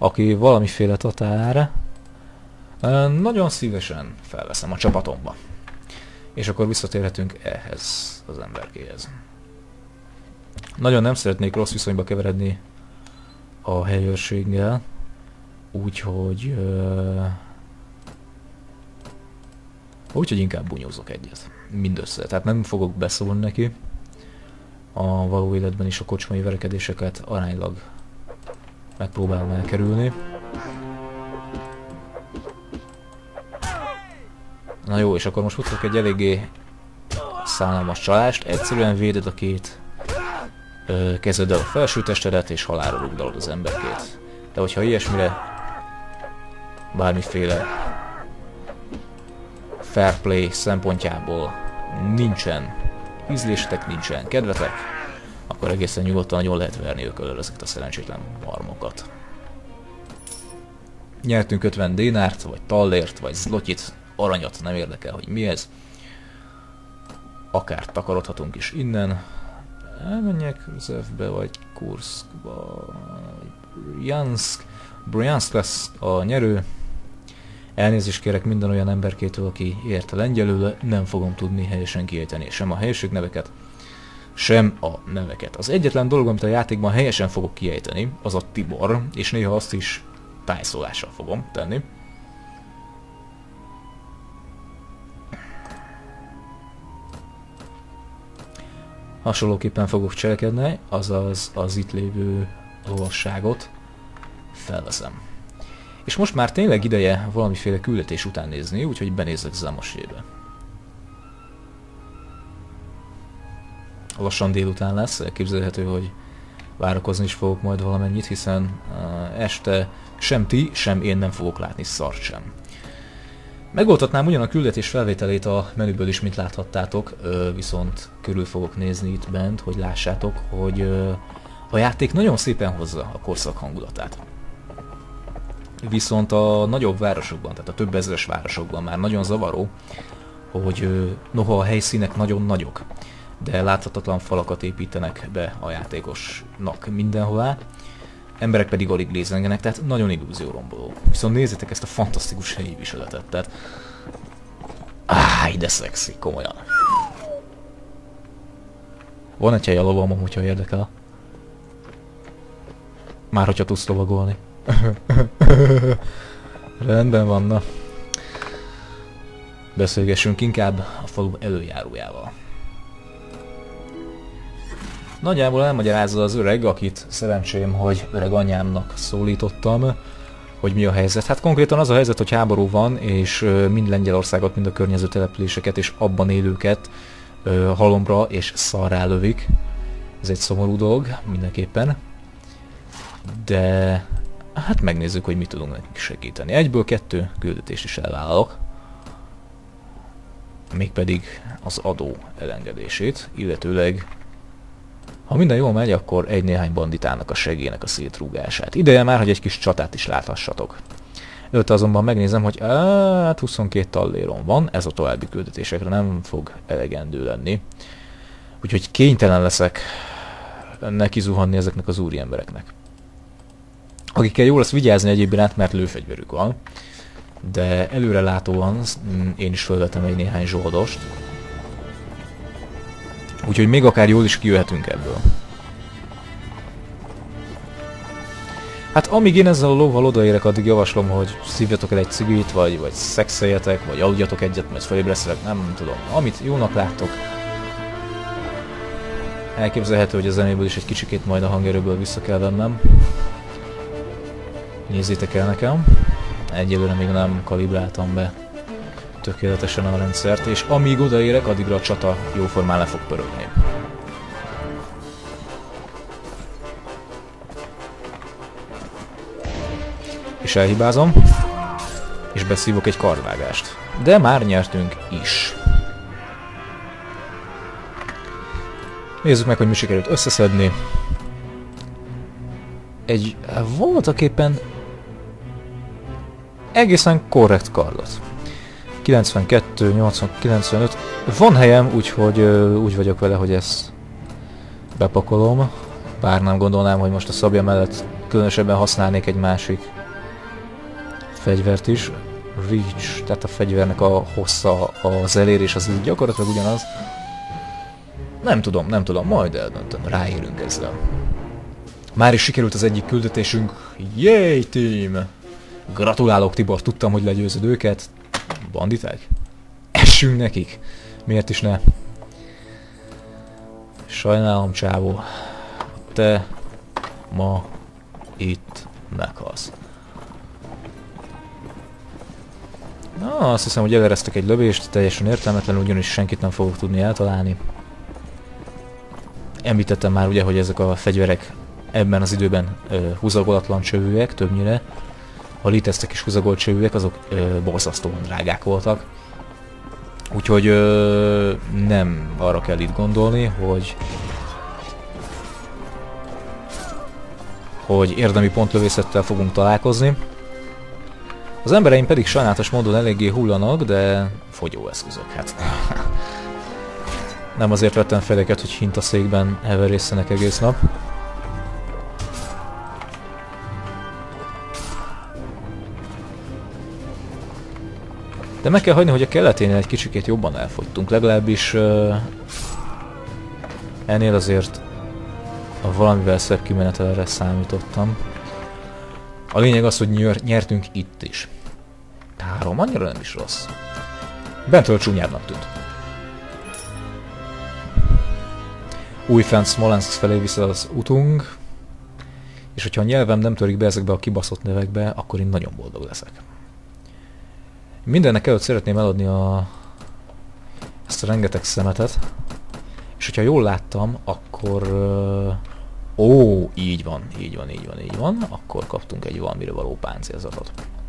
aki valamiféle tatár, nagyon szívesen felveszem a csapatomba. És akkor visszatérhetünk ehhez az emberkéhez. Nagyon nem szeretnék rossz viszonyba keveredni a helyőrséggel, úgyhogy inkább bunyózok egyet. Mindössze. Tehát nem fogok beszólni neki. A való életben is a kocsmai verekedéseket aránylag megpróbálom elkerülni. Na jó, és akkor most mutatok egy eléggé szánalmas csalást. Egyszerűen véded a két kezeddel a felső testedet, és halálra rúgdalod az emberkét. De hogyha ilyesmire bármiféle fair play szempontjából nincsen ízlésetek, nincsen kedvetek, akkor egészen nyugodtan nagyon lehet verni ököllel ezeket a szerencsétlen marmokat. Nyertünk 50 dénárt, vagy tallért, vagy zlotyit, aranyat, nem érdekel, hogy mi ez. Akár takarodhatunk is innen. Elmenjek Zevbe, vagy Kurszkba, Bryansk lesz a nyerő. Elnézést kérek minden olyan emberkétől, aki érte lengyelül, nem fogom tudni helyesen kiejteni sem a helységneveket, sem a neveket. Az egyetlen dolog, amit a játékban helyesen fogok kiejteni, az a Tibor, és néha azt is tájszólással fogom tenni. Hasonlóképpen fogok cselekedni, azaz az itt lévő lovasságot felveszem. És most már tényleg ideje valamiféle küldetés után nézni, úgyhogy benézek Zamosébe. Lassan délután lesz, elképzelhető, hogy várakozni is fogok majd valamennyit, hiszen este sem ti, sem én nem fogok látni szart sem. Megoldhatnám ugyan a küldetés felvételét a menüből is, mint láthattátok, viszont körül fogok nézni itt bent, hogy lássátok, hogy a játék nagyon szépen hozza a korszak hangulatát. Viszont a nagyobb városokban, tehát a több ezeres városokban már nagyon zavaró, hogy noha a helyszínek nagyon nagyok, de láthatatlan falakat építenek be a játékosnak mindenhová, emberek pedig alig lézengenek, tehát nagyon illúzióromboló. Viszont nézzétek ezt a fantasztikus helyi viseletet, tehát... ide szexi, komolyan. Van egy hely a lovamon, hogyha érdekel. Már hogyha tudsz lovagolni. Rendben van, na. Beszélgessünk inkább a falu előjárójával. Nagyjából elmagyarázza az öreg, akit szerencsém, hogy öreg anyámnak szólítottam, hogy mi a helyzet. Hát konkrétan az a helyzet, hogy háború van, és mind Lengyelországot, mind a környező településeket és abban élőket halomra és szarrá lövik. Ez egy szomorú dolog, mindenképpen. De hát megnézzük, hogy mit tudunk nekik segíteni. Egyből 2 küldetést is elvállalok. Mégpedig az adó elengedését, illetőleg ha minden jól megy, akkor egy-néhány banditának a segélynek a szétrúgását. Ideje már, hogy egy kis csatát is láthassatok. Előtte azonban megnézem, hogy hát 22 talléron van, ez a további küldetésekre nem fog elegendő lenni. Úgyhogy kénytelen leszek neki zuhanni ezeknek az úri embereknek. Akikkel jó lesz vigyázni egyéb iránt, mert lőfegyverük van. De előrelátóan én is felvettem egy néhány zsoldost. Úgyhogy még akár jól is kijöhetünk ebből. Hát amíg én ezzel a lóval odaérek, addig javaslom, hogy szívjatok el egy cigit, vagy szexeljetek, vagy aludjatok egyet, mert felébresztelek, nem tudom. Amit jónak láttok. Elképzelhető, hogy a zenéből is egy kicsikét majd a hangerőből vissza kell vennem. Nézzétek el nekem. Egyelőre még nem kalibráltam be tökéletesen a rendszert, és amíg odaérek, addigra a csata jóformán le fog pörögni. És elhibázom, és beszívok egy kardvágást. De már nyertünk is. Nézzük meg, hogy mi sikerült összeszedni. Egy voltaképpen egészen korrekt kardot. 92, 80, 95. Van helyem, úgyhogy úgy vagyok vele, hogy ezt bepakolom. Bár nem gondolnám, hogy most a szabja mellett különösebben használnék egy másik fegyvert is. Reach, tehát a fegyvernek a hossza, az elérés az úgy gyakorlatilag ugyanaz. Nem tudom, majd eldöntöm, ráérünk ezzel. Már is sikerült az egyik küldetésünk. Yay, team! Gratulálok, Tibor, tudtam, hogy legyőzöd őket. Banditák? Essünk nekik! Miért is ne? Sajnálom, csávó. Te ma itt meghalsz. Na, azt hiszem, hogy eleresztek egy lövést, teljesen értelmetlen, ugyanis senkit nem fogok tudni eltalálni. Említettem már ugye, hogy ezek a fegyverek ebben az időben húzagolatlan csövűek többnyire. Ha léteztek is húzagolt csövűek, azok borzasztóan drágák voltak. Úgyhogy nem arra kell itt gondolni, hogy érdemi pontlövészettel fogunk találkozni. Az embereim pedig sajnálatos módon eléggé hullanak, de fogyóeszközök, hát. Nem azért vettem fel őket, hogy hintaszékben heverészenek egész nap. De meg kell hagyni, hogy a keleténél egy kicsikét jobban elfogytunk, legalábbis ennél azért valamivel szebb kimenetelre számítottam. A lényeg az, hogy nyertünk itt is. 3, annyira nem is rossz. Bentről csúnyábbnak tűnt. Újfent Smolensk felé vissza az utunk, és hogyha a nyelvem nem törik be ezekbe a kibaszott nevekbe, akkor én nagyon boldog leszek. Mindennek előtt szeretném eladni ezt a rengeteg szemetet, és hogyha jól láttam, akkor... így van, akkor kaptunk egy valamire való páncélzatot.